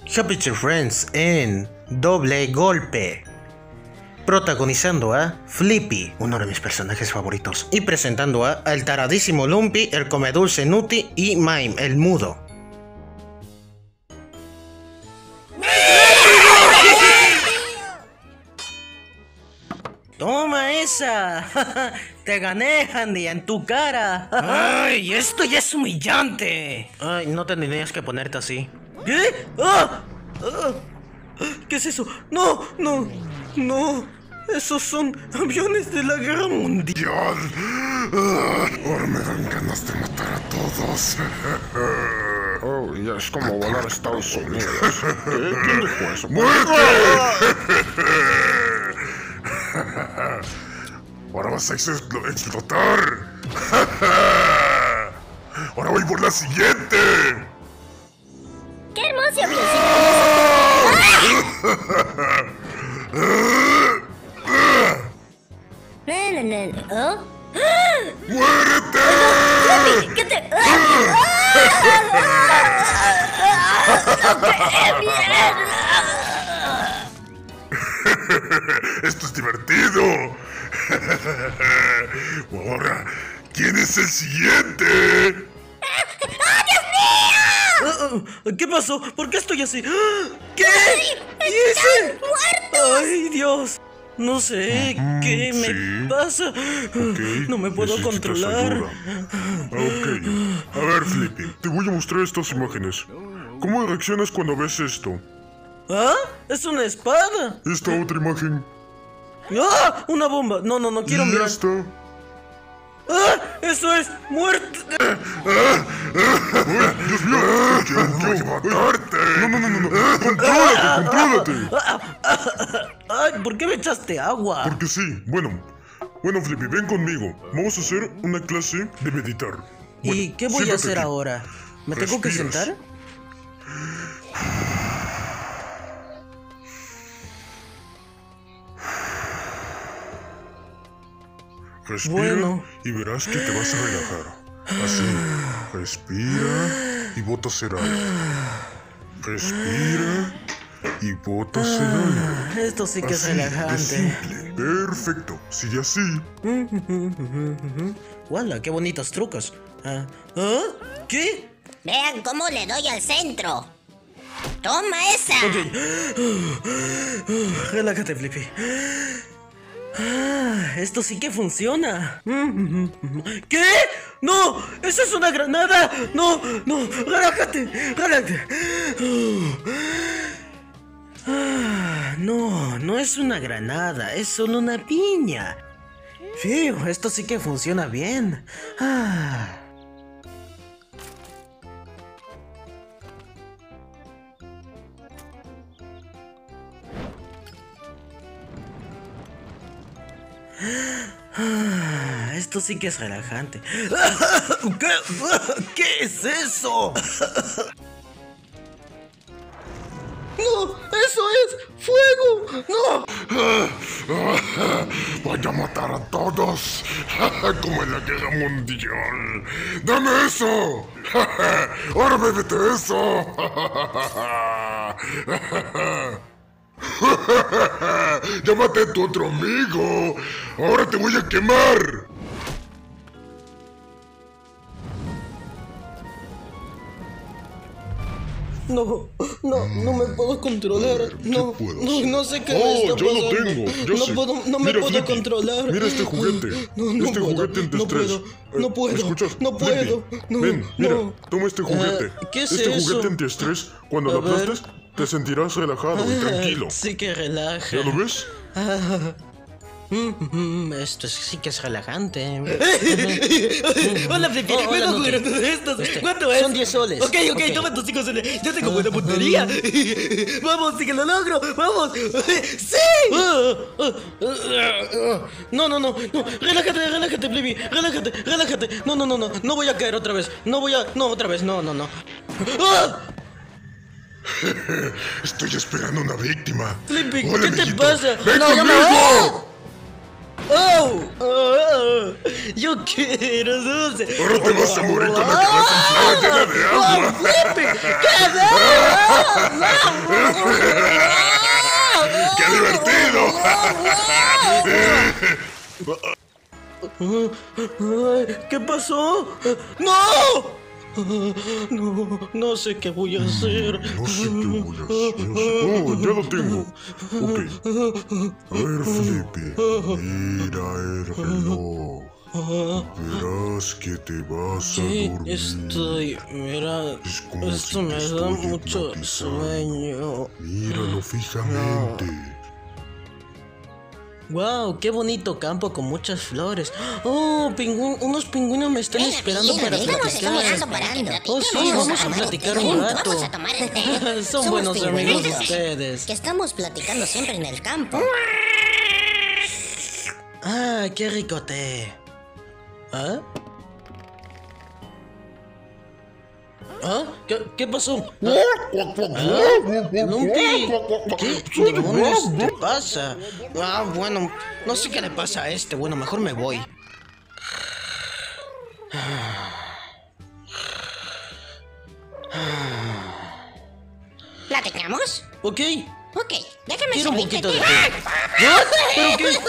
Jupiter Friends en Doble Golpe, protagonizando a Flippy, uno de mis personajes favoritos, y presentando a el taradísimo Lumpy, el comedulce Nutty y Mime, el mudo. ¡Toma esa! ¡Te gané, Andy, en tu cara! ¡Ay, esto ya es humillante! Ay, no tendrías que ponerte así. ¿Qué? ¡Ah! ¡Ah! ¿Qué es eso? ¡No! ¡No! ¡No! ¡Esos son aviones de la Guerra Mundial! Ahora me dan ganas de matar a todos. Oh, ya es como volar a Estados Unidos. ¿Quién dijo eso? ¡Muerte! Ahora vas a explotar. Ahora voy por la siguiente. ¡Qué hermoso avión! ¿Oh? ¡Muérete! ¿Qué te...? Esto es divertido. Ahora, ¿quién es el siguiente? ¿Qué pasó? ¿Por qué estoy así? ¿Qué? ¿Y ese? ¡Ay, Dios! No sé, ¿qué me pasa? No me puedo controlar. Ok. A ver, Flippy, te voy a mostrar estas imágenes. ¿Cómo reaccionas cuando ves esto? ¿Ah? ¡Es una espada! Esta otra imagen. ¡Ah! ¡Una bomba! No quiero Y mirar. esta. ¡Ah! ¡Eso es! ¡Muerte! ¡Dios mío! ¡Quiero matarte! No. Contrólate. ¡Ay! ¿Por qué me echaste agua? Porque sí. Bueno, Flippy, ven conmigo. Vamos a hacer una clase de meditar. ¿Y Bueno, qué voy a siéntate hacer aquí. ahora? ¿Me tengo que Respiras. sentar? Respira Bueno. y verás que te vas a relajar. Así. Respira y botas el aire. Respira y botas el aire. Esto sí que es Así, de relajante. simple. Perfecto. Sigue así. ¡Wala! ¡Qué bonitos trucos! ¿Qué? Vean cómo le doy al centro. ¡Toma esa! Relájate, Flippy. Esto sí que funciona. ¿Qué? ¡No! ¡Eso es una granada! ¡No! ¡Relájate! No es una granada, es solo una piña. Fiu, esto sí que funciona bien. Esto sí que es relajante. ¿Qué es eso? ¡No! ¡Eso es! ¡Fuego! ¡No! Voy a matar a todos. Como en la Guerra Mundial. ¡Dame eso! ¡Ahora bébete eso! ¡Ya maté a tu otro amigo! ¡Ahora te voy a quemar! No me puedo controlar. No sé qué me está ¡Oh, ya lo pasando. tengo! No me Mira, puedo Flippy, controlar. Mira este juguete. Este juguete antiestrés. No puedo. ¿Escuchas? No puedo. Flippy, ven, mira, toma este juguete. ¿qué es este eso? juguete antiestrés, cuando lo A ver. aplastes, te sentirás relajado y tranquilo. Sí que relaja. ¿Ya lo ves? Esto sí que es relajante. Hola, Flippy, vengo jugando de estos. ¿Cuánto es? Son 10 soles. Ok, toma tus 5 soles. Ya tengo buena puntería. Vamos, sí que lo logro. Vamos. ¡Sí! No. Relájate, Flippy. Relájate. No voy a caer otra vez. No, otra vez. No. ¡Ah! Estoy esperando una víctima. Flippy, Hola, ¿qué te amiguito. pasa? ¡Ven No, ya me conmigo! ¡Oh! Yo quiero dulce. Ahora te vas a morir con la cabeza inflada llena de agua. ¡Qué divertido! ¿Qué pasó? ¡No! No sé qué voy a hacer. No sé qué voy a hacer. Oh, ya lo tengo. Ok. A ver, Felipe. Mira el reloj. Verás que te vas a Sí, dormir. mira, Es como esto si me te da estoy mucho hipnotizando. sueño. Míralo fijamente. Wow, qué bonito campo con muchas flores. Oh, unos pingüinos me están esperando para platicar. Oh, sí, vamos a platicar un rato. Vamos a tomar el té. Son Somos buenos amigos pingüinos. de ustedes. Que estamos platicando siempre en el campo. Ah, qué rico té. ¿Ah? ¿Ah? ¿Qué pasó? Lumpy, ¿qué demonios te pasa? Ah, bueno, no sé qué le pasa a este. Bueno, mejor me voy. ¿Platicamos? Ok, Ok, déjame quiero un servirte poquito de té. té. ¿Ah? ¿Pero qué?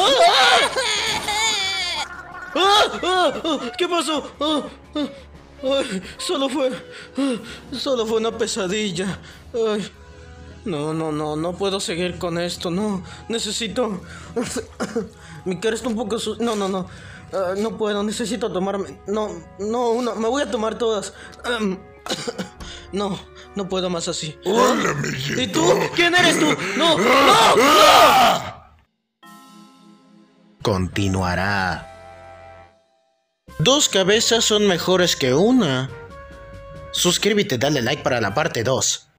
¿Qué pasó? Ay, solo fue una pesadilla. Ay, no puedo seguir con esto. No, necesito. Mi cara está un poco no. No puedo, necesito tomarme. No, me voy a tomar todas. No puedo más así. Hola, amiguito. ¿Y tú? ¿Quién eres tú? ¡No! Continuará. Dos cabezas son mejores que una. Suscríbete, dale like para la parte 2.